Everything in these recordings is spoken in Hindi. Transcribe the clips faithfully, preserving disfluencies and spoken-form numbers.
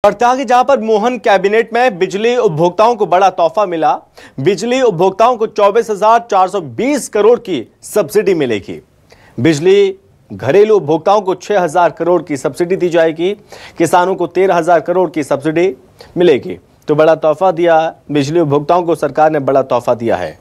बढ़ते आगे, जहां पर मोहन कैबिनेट में बिजली उपभोक्ताओं को बड़ा तोहफा मिला। बिजली उपभोक्ताओं को चौबीस हजार चार सौ बीस करोड़ की सब्सिडी मिलेगी। बिजली घरेलू उपभोक्ताओं को छह हजार करोड़ की सब्सिडी दी जाएगी। किसानों को तेरह हजार करोड़ की सब्सिडी मिलेगी। तो बड़ा तोहफा दिया बिजली उपभोक्ताओं को, सरकार ने बड़ा तोहफा दिया है।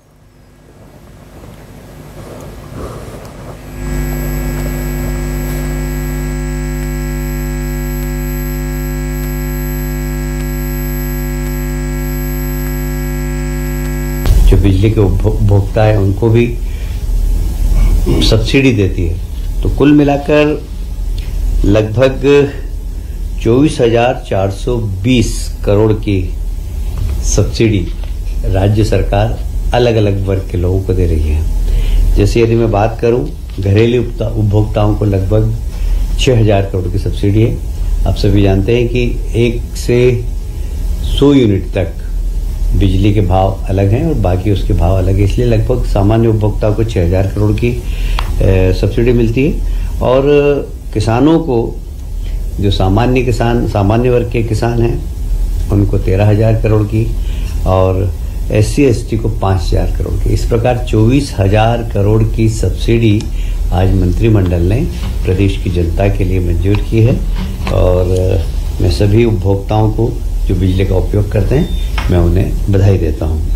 जो बिजली के उपभोक्ता है उनको भी सब्सिडी देती है। तो कुल मिलाकर लगभग चौबीस हजार चार सौ बीस करोड़ की सब्सिडी राज्य सरकार अलग अलग वर्ग के लोगों को दे रही है। जैसे यदि मैं बात करूं, घरेलू उपभोक्ताओं को लगभग छह हजार करोड़ की सब्सिडी है। आप सभी जानते हैं कि एक से सौ यूनिट तक बिजली के भाव अलग हैं और बाकी उसके भाव अलग है, इसलिए लगभग सामान्य उपभोक्ताओं को छह हजार करोड़ की सब्सिडी मिलती है। और किसानों को, जो सामान्य किसान सामान्य वर्ग के किसान हैं, उनको तेरह हजार करोड़ की, और एस सी एस टी को पाँच हजार करोड़ की। इस प्रकार चौबीस हजार करोड़ की सब्सिडी आज मंत्रिमंडल ने प्रदेश की जनता के लिए मंजूर की है। और मैं सभी उपभोक्ताओं को जो बिजली का उपयोग करते हैं, मैं उन्हें बधाई देता हूं।